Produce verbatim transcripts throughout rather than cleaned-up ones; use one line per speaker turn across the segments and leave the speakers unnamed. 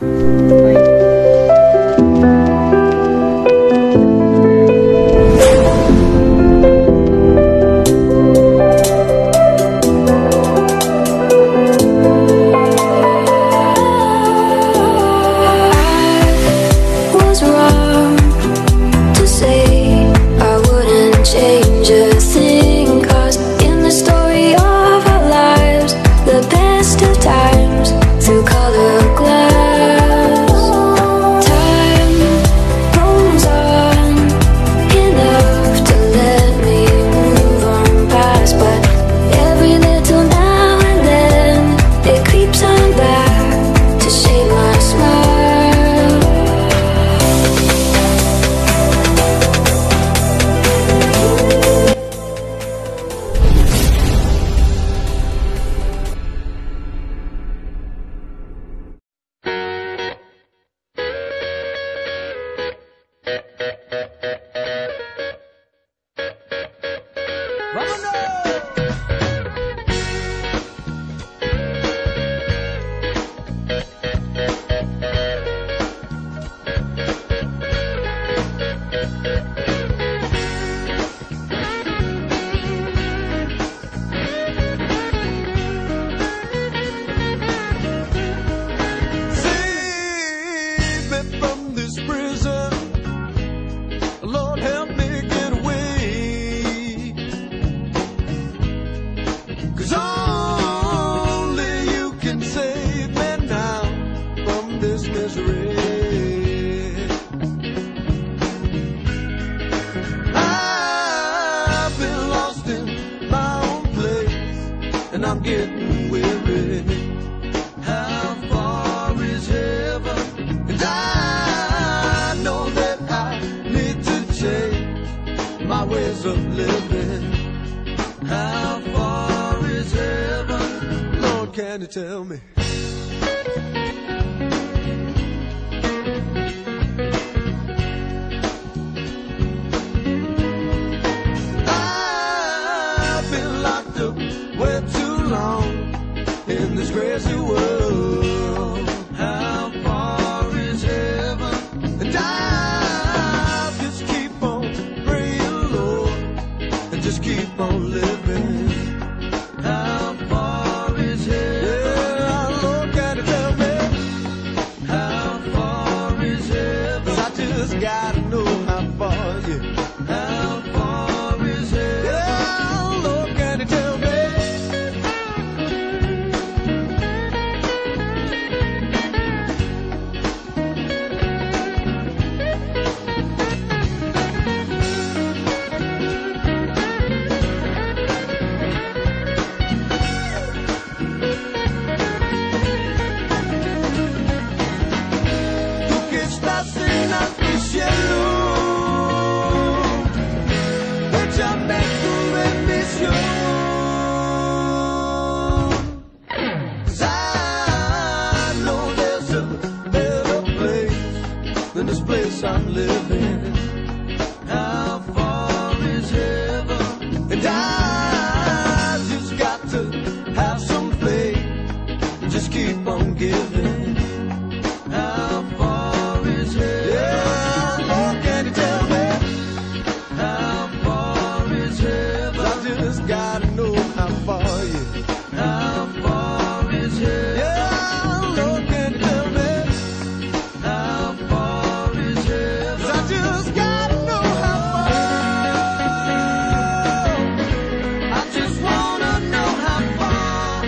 Tell me. I've been locked up way too long in this crazy world. How far is heaven? And I'll just keep on praying, Lord, and just keep on living. How far is heaven? Gotta know how far, yeah. How far is it? Yeah, Lord, can you tell me? Tú que estás en la cielo, échame tu bendición. 'Cause I know there's a better place than this place I'm living. How far is heaven? And I just got to have some faith and just keep on giving. How far is heaven? Yeah, Lord, can you tell me? How far is heaven? I just gotta know how far, yeah. How far is heaven? Yeah, Lord, can you tell me? How far is heaven? 'Cause I just gotta know how far. I just wanna know how far.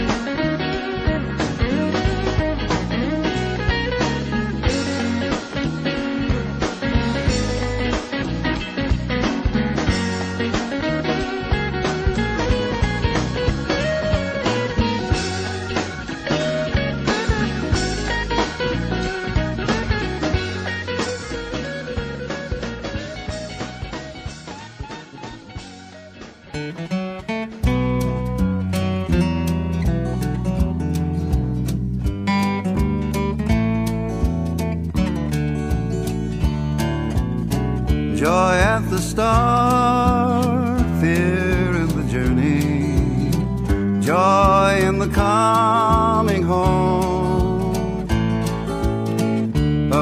Joy at the start, fear in the journey, joy in the coming home.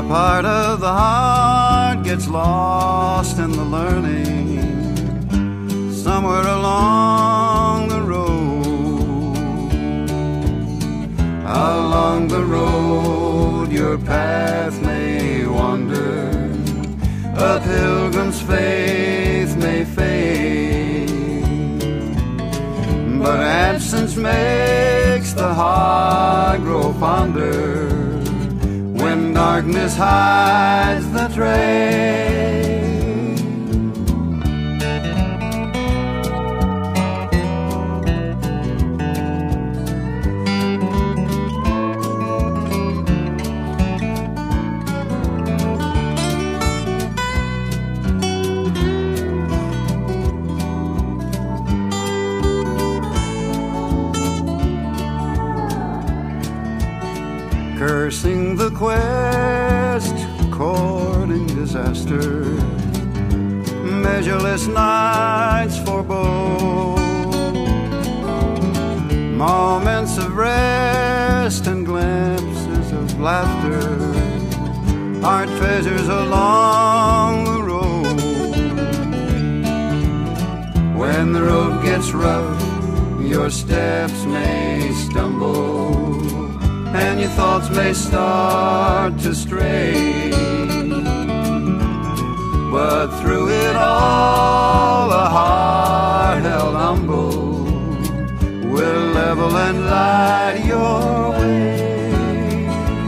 A part of the heart gets lost in the learning somewhere along the road. Along the road your path may wander, a pilgrim's faith may fade, but absence makes the heart grow fonder when darkness hides the trail. Cursing the quest, courting disaster, measureless nights forebode, moments of rest and glimpses of laughter are treasures along the road. When the road gets rough, your steps may stumble and your thoughts may start to stray, but through it all a heart held humble will level and light your way.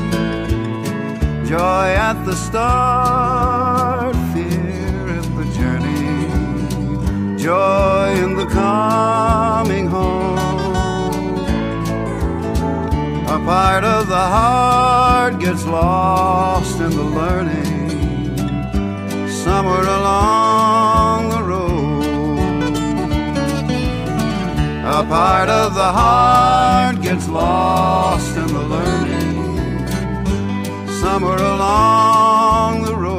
Joy at the start, fear at the journey, joy in the coming home. A part of the heart gets lost in the learning somewhere along the road. A part of the heart gets lost in the learning somewhere along the road.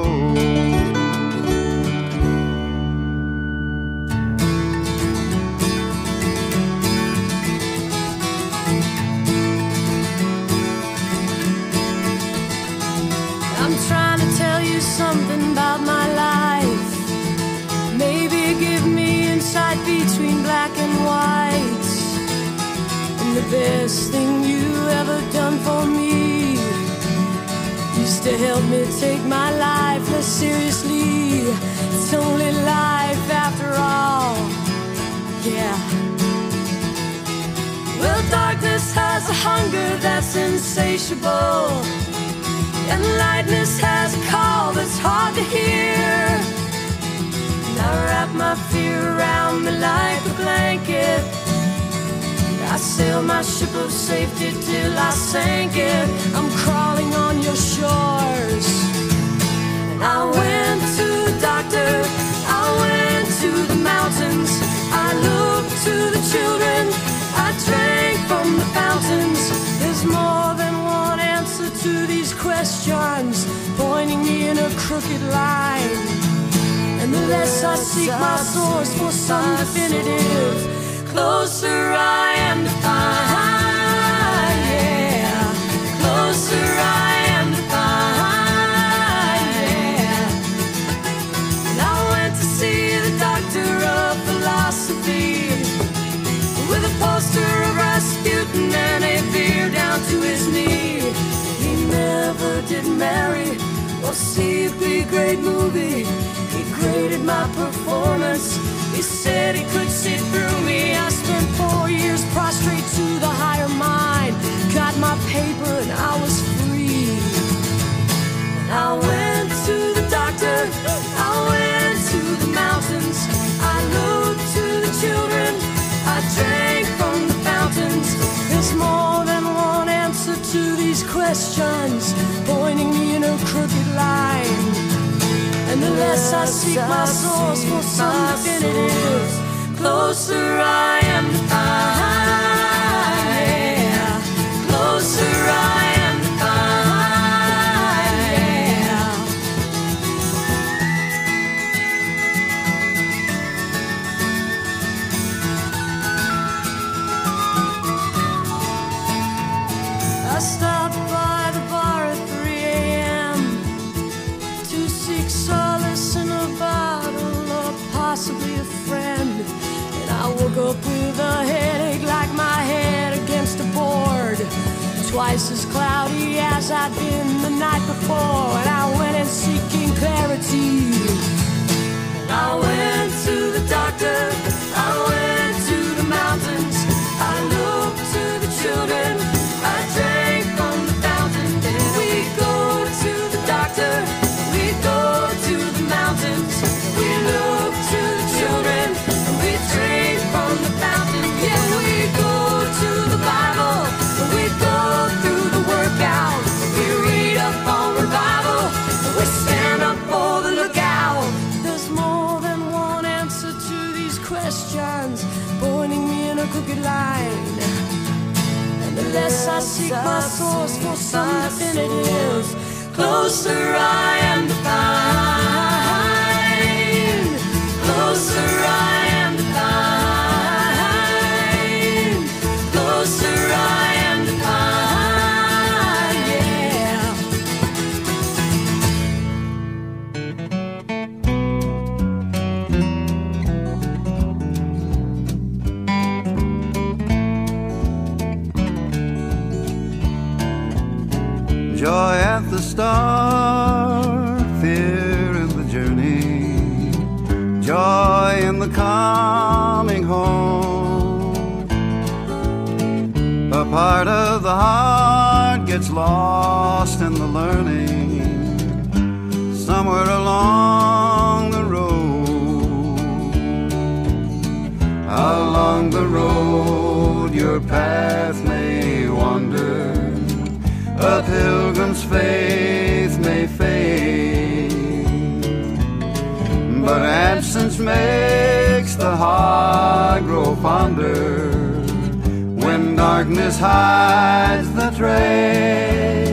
I'm trying to tell you something about my life. Maybe give me insight between black and white. And the best thing you ever done for me used to help me take my life less seriously. It's only life after all, yeah. Well, darkness has a hunger that's insatiable, and lightness has a call that's hard to hear. And I wrap my fear around me like a blanket. I sail my ship of safety till I sank it. I'm crawling on your shores. And I went to the doctor, I went to the mountains, I looked to the children, I drank from the fountains. There's more than one answer to these questions, pointing me in a crooked line. And the less I seek my source for some definitive, closer I am to find, yeah. Closer I am to find, yeah. And I went to see the doctor of philosophy with a poster of Rasputin and a beer down to his knee. He never did marry or see a big great movie. He graded my performance. He said he could see through me. I spent four years prostrate to the higher mind, got my paper and I was free. And I went to the doctor, I went to the mountains, I looked to the children, I drank from the fountains. There's more than one answer to these questions, pointing me in a crooked line. And the less I seek my source for some definitive, closer I am to find, yeah. Closer I am to find, yeah. I stopped by the bar at three a m twice as cloudy as I'd been the night before, and I went in seeking clarity. I went to the doctor, I went to the mountains, I looked to the children, I drank from the fountain. Then we go to the doctor, we go to the mountains, we look to the children, we drink from the fountain. Yeah, we go to the Bible, we go through the workout, we read up on revival, we stand up for the lookout. There's more than one answer to these questions, pointing me in a crooked line. And the less I seek my source for some definitives, closer I am to find. Closer I am to find. Closer I am to find. Yeah.
Joy at the start, fear in the journey, joy in the coming home. A part of the heart gets lost in the learning, somewhere along the road. Along the road your path may wander, a pilgrim's faith may fade, but absence makes the heart grow fonder when darkness hides the trail.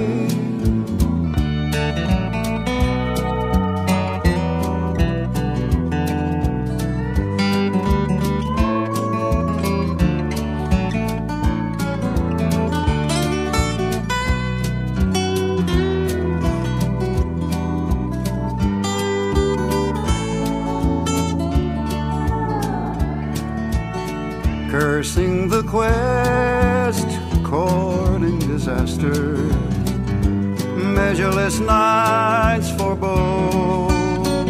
Cursing the quest, courting disaster, measureless nights forebode,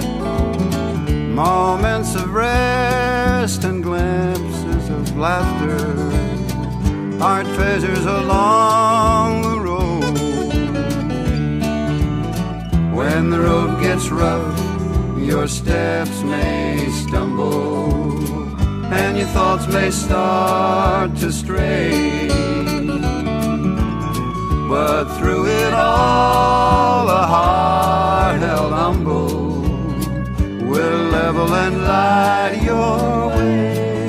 moments of rest and glimpses of laughter, are treasures along the road. When the road gets rough, your steps may stumble, and your thoughts may start to stray, but through it all a heart held humble will level and light your way.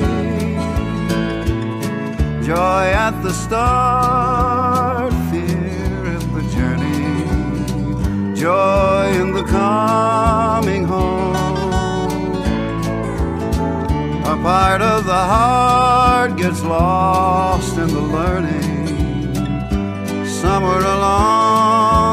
Joy at the start, fear in the journey, joy in the coming home. A part of the heart gets lost in the learning, somewhere along